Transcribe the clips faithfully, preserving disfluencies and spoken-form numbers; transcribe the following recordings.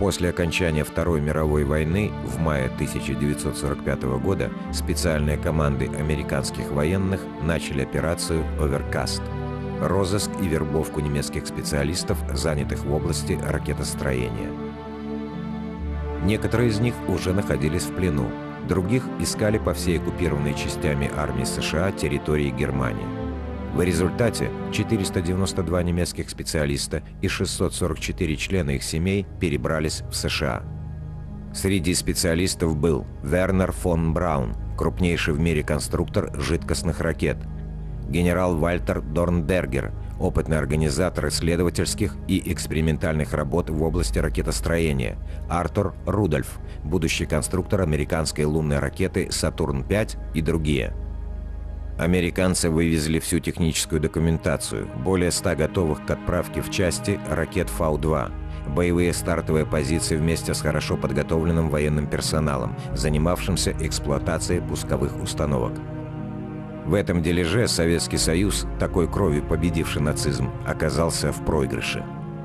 После окончания Второй мировой войны в мае тысяча девятьсот сорок пятого года специальные команды американских военных начали операцию «Оверкаст» – розыск и вербовку немецких специалистов, занятых в области ракетостроения. Некоторые из них уже находились в плену, других искали по всей оккупированной частями армии США территории Германии. В результате четыреста девяносто два немецких специалиста и шестьсот сорок четыре члена их семей перебрались в США. Среди специалистов был Вернер фон Браун, крупнейший в мире конструктор жидкостных ракет, генерал Вальтер Дорнбергер, опытный организатор исследовательских и экспериментальных работ в области ракетостроения, Артур Рудольф, будущий конструктор американской лунной ракеты «Сатурн пять» и другие. Американцы вывезли всю техническую документацию, более ста готовых к отправке в части ракет Фау два, боевые стартовые позиции вместе с хорошо подготовленным военным персоналом, занимавшимся эксплуатацией пусковых установок. В этом дележе Советский Союз, такой кровью победивший нацизм, оказался в проигрыше.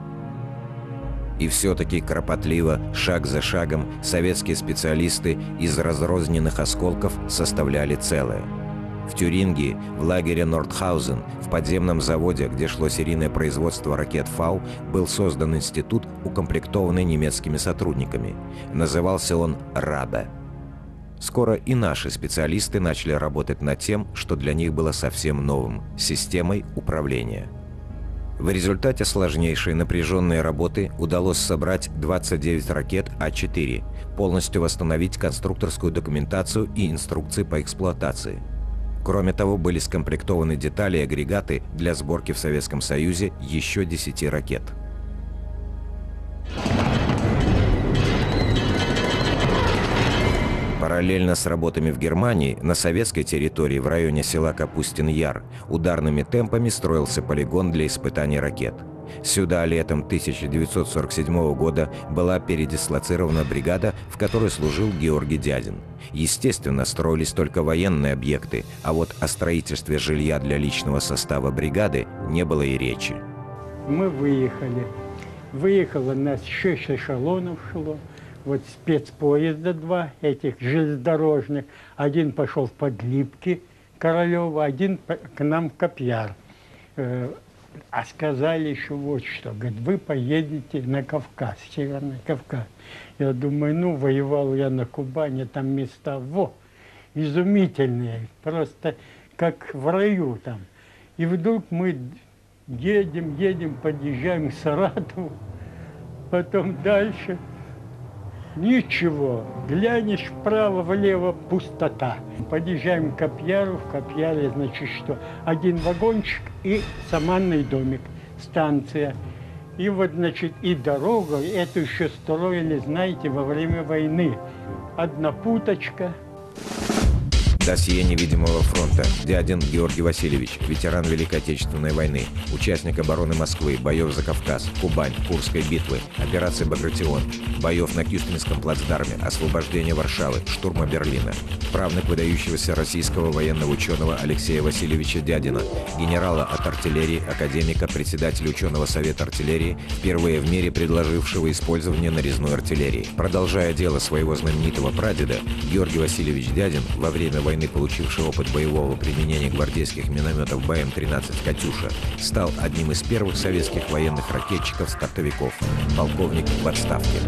И все-таки кропотливо, шаг за шагом, советские специалисты из разрозненных осколков составляли целое. В Тюрингии, в лагере Нордхаузен, в подземном заводе, где шло серийное производство ракет Фау, был создан институт, укомплектованный немецкими сотрудниками. Назывался он «Рабе». Скоро и наши специалисты начали работать над тем, что для них было совсем новым – системой управления. В результате сложнейшей напряженной работы удалось собрать двадцать девять ракет А четыре, полностью восстановить конструкторскую документацию и инструкции по эксплуатации. Кроме того, были скомплектованы детали и агрегаты для сборки в Советском Союзе еще десяти ракет. Параллельно с работами в Германии, на советской территории в районе села Капустин-Яр ударными темпами строился полигон для испытаний ракет. Сюда летом тысяча девятьсот сорок седьмого года была передислоцирована бригада, в которой служил Георгий Дядин. Естественно, строились только военные объекты, а вот о строительстве жилья для личного состава бригады не было и речи. Мы выехали. Выехало нас шесть эшелонов шло. Вот спецпоезда два, этих железнодорожных. Один пошел в Подлипки, Королева, один к нам в Копьяр. А сказали еще вот что, говорит, вы поедете на Кавказ, Северный Кавказ. Я думаю, ну, воевал я на Кубани, там места, во, изумительные, просто как в раю там. И вдруг мы едем, едем, подъезжаем к Саратову, потом дальше. Ничего, глянешь вправо-влево, пустота. Подъезжаем к Копьяру, в Копьяре, значит, что? Один вагончик и саманный домик, станция. И вот, значит, и дорога, эту еще строили, знаете, во время войны. Одна путочка. Досье невидимого фронта. Дядин Георгий Васильевич, ветеран Великой Отечественной войны, участник обороны Москвы, боев за Кавказ, Кубань, Курской битвы, операции «Багратион», боев на Кюстинском плацдарме, освобождение Варшавы, штурма Берлина. Правнук выдающегося российского военного ученого Алексея Васильевича Дядина, генерала от артиллерии, академика, председателя ученого совета артиллерии, впервые в мире предложившего использование нарезной артиллерии. Продолжая дело своего знаменитого прадеда, Георгий Васильевич Дядин, во время войны получивший опыт боевого применения гвардейских минометов Б М тринадцать «Катюша», стал одним из первых советских военных ракетчиков-стартовиков, полковник в отставке.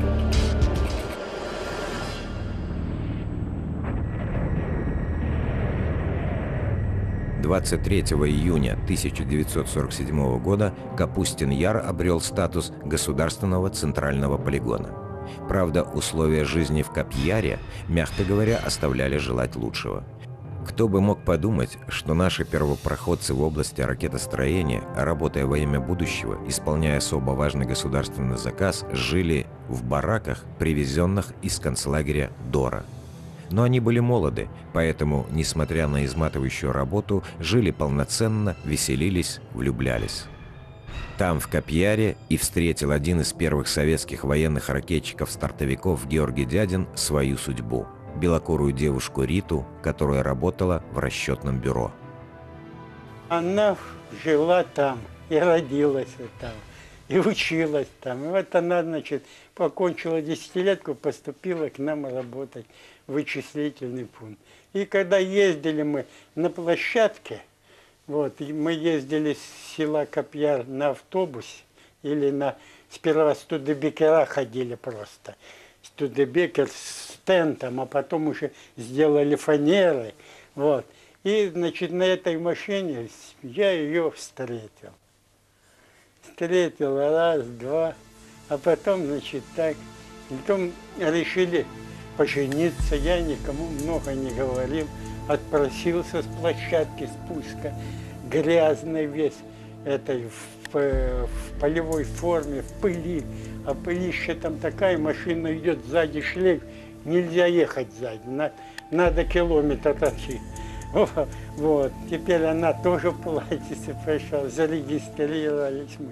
двадцать третьего июня тысяча девятьсот сорок седьмого года Капустин-Яр обрел статус государственного центрального полигона. Правда, условия жизни в Копьяре, мягко говоря, оставляли желать лучшего. Кто бы мог подумать, что наши первопроходцы в области ракетостроения, работая во имя будущего, исполняя особо важный государственный заказ, жили в бараках, привезенных из концлагеря Дора. Но они были молоды, поэтому, несмотря на изматывающую работу, жили полноценно, веселились, влюблялись. Там, в Копьяре, и встретил один из первых советских военных ракетчиков-стартовиков Георгий Дядин свою судьбу – белокурую девушку Риту, которая работала в расчетном бюро. Она жила там и родилась там. и училась там. И вот она, значит, покончила десятилетку, поступила к нам работать в вычислительный пункт. И когда ездили мы на площадке, вот, и мы ездили с села Копьяр на автобусе, или на, сперва Студебекера ходили просто. Студебекер с тентом, а потом уже сделали фанеры. Вот. И, значит, на этой машине я ее встретил. Встретил раз, два, а потом, значит, так. Потом решили пожениться, я никому много не говорил. Отпросился с площадки спуска, грязный весь, этой, в, в полевой форме, в пыли. А пылища там такая, машина идет сзади, шлейф, нельзя ехать сзади, на, надо километр тащить. Вот, теперь она тоже в платьице пришла, зарегистрировались мы.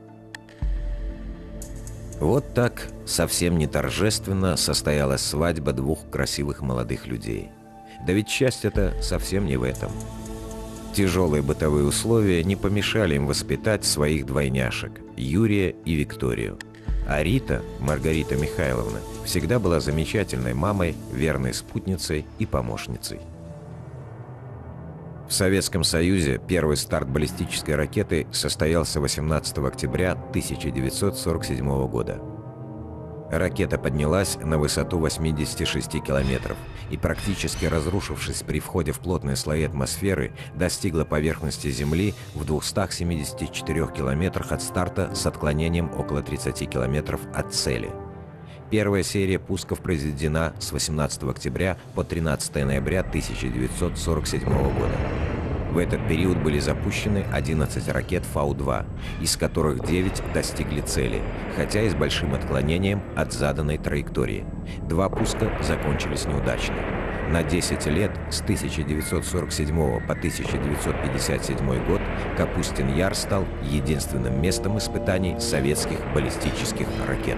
Вот так, совсем не торжественно, состоялась свадьба двух красивых молодых людей. Да ведь счастье-то совсем не в этом. Тяжелые бытовые условия не помешали им воспитать своих двойняшек – Юрия и Викторию. А Рита, Маргарита Михайловна, всегда была замечательной мамой, верной спутницей и помощницей. В Советском Союзе первый старт баллистической ракеты состоялся восемнадцатого октября тысяча девятьсот сорок седьмого года. Ракета поднялась на высоту восьмидесяти шести километров и, практически разрушившись при входе в плотные слои атмосферы, достигла поверхности Земли в двухстах семидесяти четырёх километрах от старта с отклонением около тридцати километров от цели. Первая серия пусков произведена с восемнадцатого октября по тринадцатое ноября тысяча девятьсот сорок седьмого года. В этот период были запущены одиннадцать ракет Фау два, из которых девять достигли цели, хотя и с большим отклонением от заданной траектории. Два пуска закончились неудачно. На десять лет, с тысяча девятьсот сорок седьмого по тысяча девятьсот пятьдесят седьмой год, Капустин-Яр стал единственным местом испытаний советских баллистических ракет.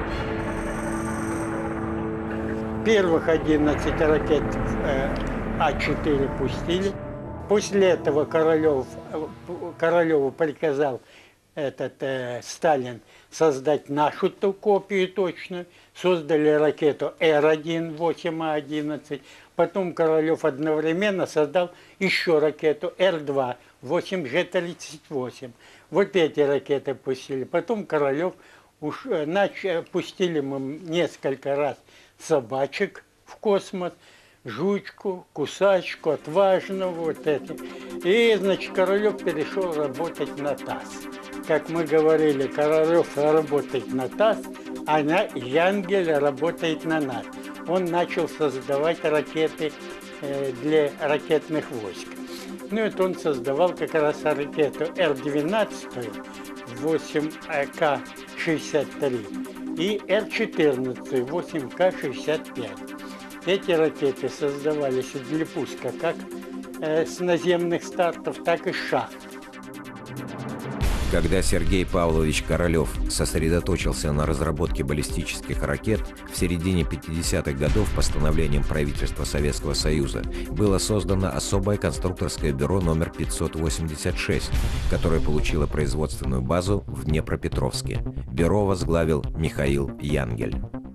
Первых одиннадцать ракет э, А четыре пустили. После этого Королев, Королеву приказал этот, э, Сталин создать нашу ту копию точную. Создали ракету Р один, восемь А одиннадцать. Потом Королев одновременно создал еще ракету Р два, восемь Ж тридцать восемь. Вот эти ракеты пустили. Потом Королев уж, нач, пустили мы несколько раз собачек в космос. Жучку, кусачку, отважного, вот это. И, значит, Королев перешел работать на ТАСС. Как мы говорили, Королев работает на ТАСС, а Янгель работает на нас. Он начал создавать ракеты э, для ракетных войск. Ну, это он создавал как раз ракету Р двенадцать, восемь К шестьдесят три и Р четырнадцать, восемь К шестьдесят пять. Эти ракеты создавались для пуска как э, с наземных стартов, так и с шахт. Когда Сергей Павлович Королев сосредоточился на разработке баллистических ракет, в середине пятидесятых годов постановлением правительства Советского Союза было создано особое конструкторское бюро номер пятьсот восемьдесят шесть, которое получило производственную базу в Днепропетровске. Бюро возглавил Михаил Янгель.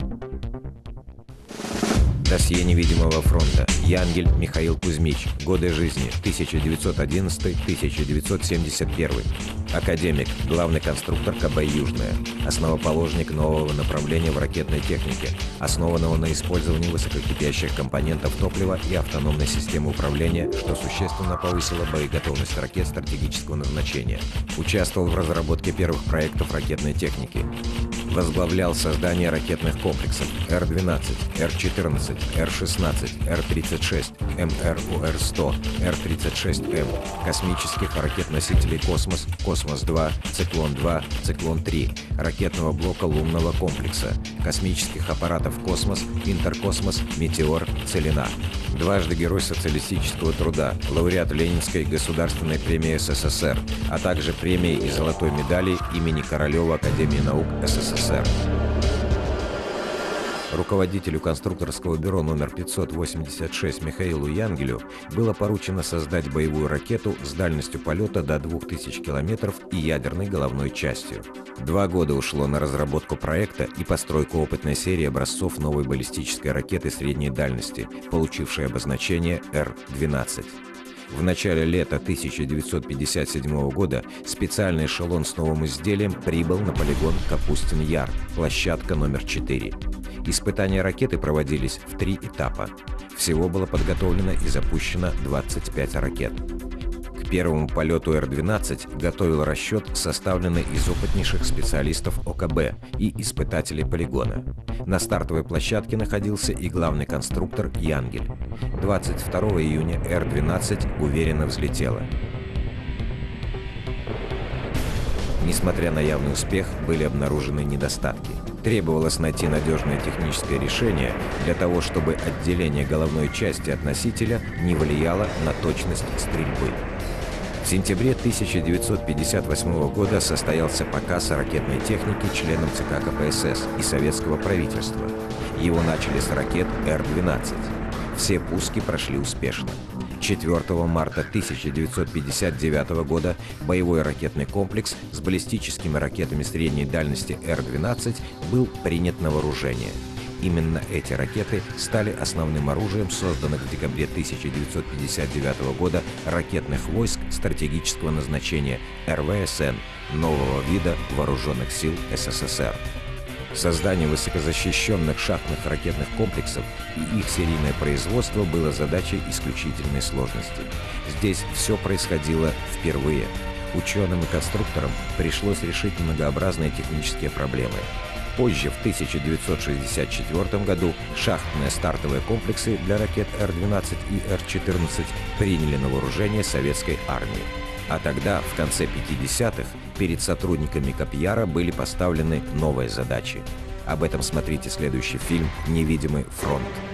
Досье невидимого фронта. Янгель Михаил Кузьмич. Годы жизни. тысяча девятьсот одиннадцатый — тысяча девятьсот семьдесят первый. Академик. Главный конструктор КБ «Южная». Основоположник нового направления в ракетной технике, основанного на использовании высококипящих компонентов топлива и автономной системы управления, что существенно повысило боеготовность ракет стратегического назначения. Участвовал в разработке первых проектов ракетной техники. Возглавлял создание ракетных комплексов Р двенадцать, Р четырнадцать, Р шестнадцать, Р тридцать шесть, М Р У Р сто, Р тридцать шесть М, космических ракет-носителей «Космос», «Космос-два», «Циклон-два», «Циклон-три», ракетного блока лунного комплекса, космических аппаратов «Космос», «Интеркосмос», «Метеор», «Целина». Дважды Герой социалистического труда, лауреат Ленинской государственной премии С С С Р, а также премии и золотой медали имени Королева Академии наук С С С Р. Руководителю конструкторского бюро номер пятьсот восемьдесят шесть Михаилу Янгелю было поручено создать боевую ракету с дальностью полета до двух тысяч километров и ядерной головной частью. Два года ушло на разработку проекта и постройку опытной серии образцов новой баллистической ракеты средней дальности, получившей обозначение Р двенадцать. В начале лета тысяча девятьсот пятьдесят седьмого года специальный эшелон с новым изделием прибыл на полигон Капустин-Яр, площадка номер четыре. Испытания ракеты проводились в три этапа. Всего было подготовлено и запущено двадцать пять ракет. К первому полету Р двенадцать готовил расчет, составленный из опытнейших специалистов О К Б и испытателей полигона. На стартовой площадке находился и главный конструктор Янгель. двадцать второго июня Р двенадцать уверенно взлетела. Несмотря на явный успех, были обнаружены недостатки. Требовалось найти надежное техническое решение для того, чтобы отделение головной части от носителя не влияло на точность стрельбы. В сентябре тысяча девятьсот пятьдесят восьмого года состоялся показ ракетной техники членам Цэ Ка Ка Пэ Эс Эс и советского правительства. Его начали с ракет Р двенадцать. Все пуски прошли успешно. четвёртого марта тысяча девятьсот пятьдесят девятого года боевой ракетный комплекс с баллистическими ракетами средней дальности Р двенадцать был принят на вооружение. Именно эти ракеты стали основным оружием созданных в декабре тысяча девятьсот пятьдесят девятого года ракетных войск стратегического назначения Р В С Н, нового вида вооруженных сил Эс Эс Эс Эр. Создание высокозащищенных шахтных ракетных комплексов и их серийное производство было задачей исключительной сложности. Здесь все происходило впервые. Ученым и конструкторам пришлось решить многообразные технические проблемы. Позже, в тысяча девятьсот шестьдесят четвёртом году, шахтные стартовые комплексы для ракет Р двенадцать и Р четырнадцать приняли на вооружение советской армии. А тогда, в конце пятидесятых, перед сотрудниками Копьяра были поставлены новые задачи. Об этом смотрите следующий фильм «Невидимый фронт».